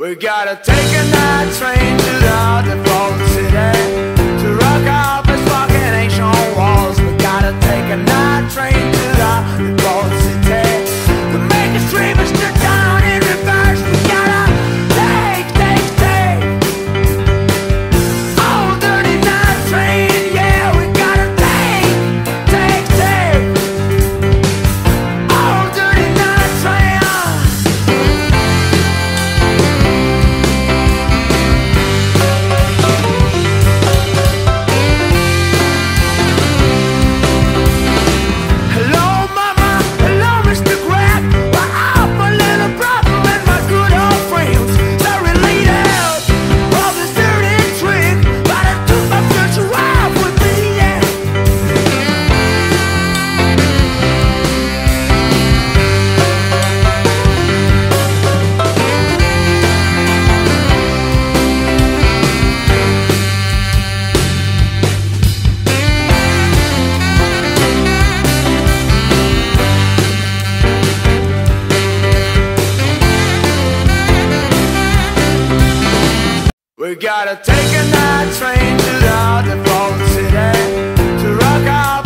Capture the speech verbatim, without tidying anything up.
We gotta take a night train to the default city to rock up its fucking ancient walls. We gotta take a night train to the default city to make us dream and stare down in reverse. We gotta take, take, take oh, dirty night train, yeah. We gotta take, take, take oh, dirty night train. We gotta take a night train to the default city to rock out